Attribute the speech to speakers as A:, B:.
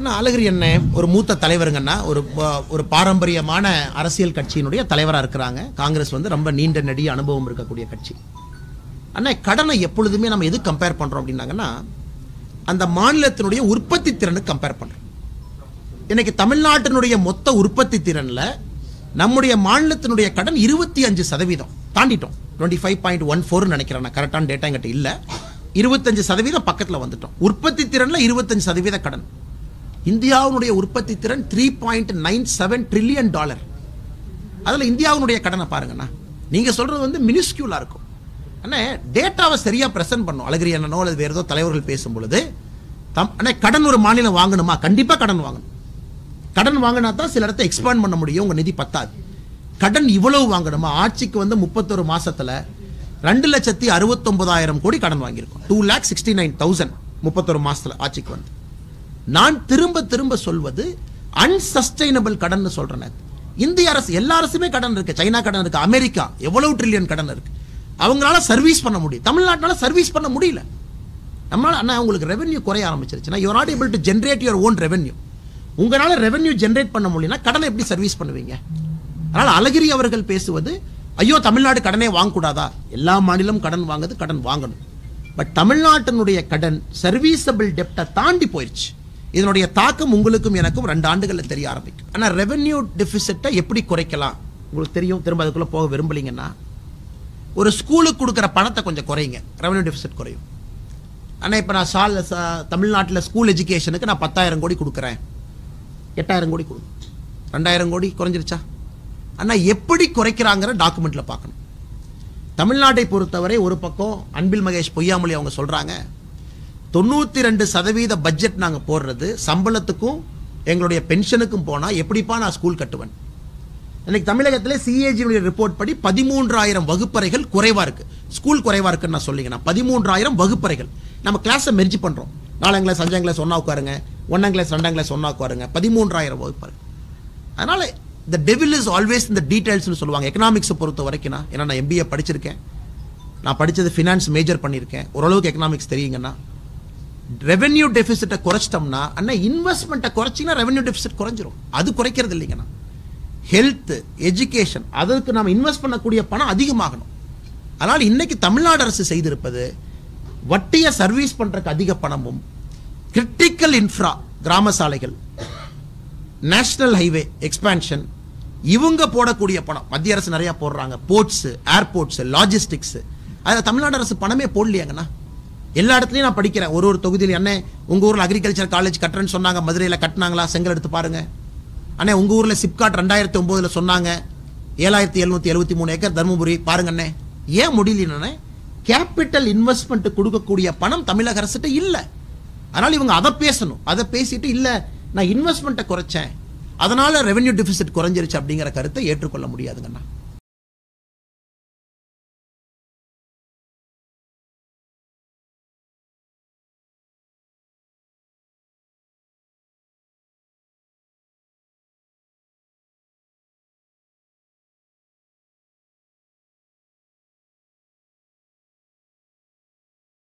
A: ஆனால் அழகிரி என்ன ஒரு மூத்த தலைவருங்கன்னா ஒரு பாரம்பரியமான அரசியல் கட்சியினுடைய தலைவராக இருக்கிறாங்க. காங்கிரஸ் வந்து ரொம்ப நீண்ட நெடிய அனுபவம் இருக்கக்கூடிய கட்சி. ஆனால் கடனை எப்பொழுதுமே நம்ம எது கம்பேர் பண்ணுறோம் அப்படின்னாங்கன்னா அந்த மாநிலத்தினுடைய உற்பத்தி திறனுக்கு கம்பேர் பண்ணுறோம். இன்னைக்கு தமிழ்நாட்டினுடைய மொத்த உற்பத்தி திறனில் நம்முடைய மாநிலத்தினுடைய கடன் 25% தாண்டிட்டோம். 25.14 நினைக்கிறேன், நான் கரெக்டான டேட்டா என்கிட்ட இல்லை. 25% பக்கத்தில் வந்துட்டோம். உற்பத்தி திறனில் 25% கடன். இந்தியாவுடைய உற்பத்தி திறன் $3.97 trillion. அதில் இந்தியாவுடைய கடனை பாருங்கண்ணா, நீங்கள் சொல்றது வந்து மினிஸ்கியூலா இருக்கும். ஆனால் டேட்டாவை சரியாக ப்ரெசென்ட் பண்ணும். அழகிரி என்னனோ அல்லது வேறு ஏதோ தலைவர்கள் பேசும் பொழுது ஆனால் கடன் ஒரு மாநிலம் வாங்கணுமா? கண்டிப்பாக கடன் வாங்கணும். கடன் வாங்கினா தான் சில இடத்தை எக்ஸ்பேண்ட் பண்ண முடியும். உங்கள் நிதி பத்தாது. கடன் இவ்வளவு வாங்கணுமா? ஆட்சிக்கு வந்து 31 மாசத்துல 2,69,000 கோடி கடன் வாங்கியிருக்கோம். 2,69,000 31 மாசத்துல ஆட்சிக்கு வந்து. நான் திரும்ப திரும்ப சொல்வது அன்சஸ்டைனபிள் கடன் சொல்றேன். இந்திய அரசு, எல்லா அரசுமே கடன் இருக்கு. சைனா கடன் இருக்கு, அமெரிக்கா எவ்வளவு ட்ரில்லியன் கடன் இருக்கு. அவங்களால சர்வீஸ் பண்ண முடியும். தமிழ்நாட்டினால சர்வீஸ் பண்ண முடியல. நம்மளால அண்ணா உங்களுக்கு ரெவென்யூ குறைய ஆரம்பிச்சிருச்சுன்னா you are not able to generate your own revenue. உங்களால ரெவென்யூ ஜென்ரேட் பண்ண முடியலன்னா கடனை எப்படி சர்வீஸ் பண்ணுவீங்க? அதனால அழகிரி அவர்கள் பேசுவது ஐயோ தமிழ்நாடு கடனே வாங்கக்கூடாதா? எல்லா மாநிலம் கடன் வாங்குது, கடன் வாங்கணும். பட் தமிழ்நாட்டினுடைய கடன் சர்வீசபிள் டெப்டை தாண்டி போயிடுச்சு. இதனுடைய தாக்கம் உங்களுக்கும் எனக்கும் 2 ஆண்டுகளில் தெரிய ஆரம்பிக்கும். ஆனால் ரெவென்யூ டெபிசிட்டை எப்படி குறைக்கலாம் உங்களுக்கு தெரியும். திரும்ப அதுக்குள்ள போக விரும்பலீங்கன்னா ஒரு ஸ்கூலுக்கு கொடுக்குற பணத்தை கொஞ்சம் குறைங்க, ரெவென்யூ டெபிசிட் குறையும். ஆனால் இப்போ நான் தமிழ்நாட்டில் ஸ்கூல் எஜுகேஷனுக்கு நான் 10,000 கோடி கொடுக்குறேன், 8,000 கோடி கொடுக்கும், 2,000 கோடி குறைஞ்சிருச்சா? ஆனால் எப்படி குறைக்கிறாங்கிற டாக்குமெண்ட்ல பார்க்கணும். தமிழ்நாட்டை பொறுத்தவரை ஒரு பக்கம் அன்பில் மகேஷ் பொய்யாமொழி அவங்க சொல்றாங்க 92% பட்ஜெட் நாங்கள் போடுறது சம்பளத்துக்கும் எங்களுடைய பென்ஷனுக்கும் போனால் எப்படிப்பா நான் ஸ்கூல் கட்டுவேன்? இன்னைக்கு தமிழகத்தில் சிஏஜி ரிப்போர்ட் படி 13,000 வகுப்பறைகள் குறைவா இருக்கு. ஸ்கூல் குறைவா இருக்குன்னு நான் சொல்லிங்கன்னா 13,000 வகுப்பறைகள். நம்ம கிளாஸை மெர்ஜ் பண்றோம். 4ஆம் கிளாஸ் 5ஆம் கிளாஸ் ஒன்னா உட்காருங்க, 1ஆம் கிளாஸ் 2ஆம் கிளாஸ் ஒன்னா உட்காருங்க, 13,000 வகுப்பறை. அதனால the devil is always in the details னு சொல்லுவாங்க. எக்கனாமிக்ஸை பொறுத்த வரைக்கும் ஏன்னா நான் MBA படிச்சிருக்கேன், நான் படிச்சது ஃபினான்ஸ் மேஜர் பண்ணியிருக்கேன், ஓரளவுக்கு எக்கனாமிக்ஸ் தெரியுங்கன்னா ரெவென்யூ டெபிசிட்டை குறைச்சிட்டோம்னா அண்ணா இன்வெஸ்ட்மெண்ட்டை குறைச்சிங்கன்னா ரெவென்யூ டெபிசிட் குறைஞ்சிரும். அது குறைக்கிறது இல்லைங்கண்ணா. ஹெல்த், எஜுகேஷன், அதற்கு நாம் இன்வெஸ்ட் பண்ணக்கூடிய பணம் அதிகமாகணும். அதனால் இன்னைக்கு தமிழ்நாடு அரசு செய்திருப்பது வட்டியை சர்வீஸ் பண்றதுக்கு அதிக பணமும், கிரிட்டிக்கல் இன்ஃப்ரா, கிராம சாலைகள், நேஷனல் ஹைவே எக்ஸ்பான்ஷன், இவங்க போடக்கூடிய பணம் மத்திய அரசு நிறைய போடுறாங்க. போர்ட்ஸ், ஏர்போர்ட்ஸ், லாஜிஸ்டிக்ஸ், அதில் தமிழ்நாடு அரசு பணமே போடலையாங்கண்ணா. எல்லா இடத்துலையும் நான் படிக்கிறேன். ஒரு தொகுதியில் அண்ணே உங்க ஊரில் அக்ரிகல்ச்சர் காலேஜ் கட்டுறேன்னு சொன்னாங்க, மதுரையில் கட்டினாங்களா? செங்கல் எடுத்து பாருங்க. அண்ணே உங்க ஊரில் சிப்காட் 2009 சொன்னாங்க 7,773 ஏக்கர் தர்மபுரி பாருங்க அண்ணே. ஏன் முடியலன்னு கேபிட்டல் இன்வெஸ்ட்மெண்ட் கொடுக்கக்கூடிய பணம் தமிழக அரசுகிட்ட இல்லை. அதனால இவங்க அதை பேசணும். அதை பேசிட்டு இல்ல நான் இன்வெஸ்ட்மெண்ட்டை குறைச்சேன் அதனால ரெவென்யூ டெபிசிட் குறைஞ்சிருச்சு அப்படிங்கிற கருத்தை ஏற்றுக்கொள்ள முடியாதுங்கண்ணா.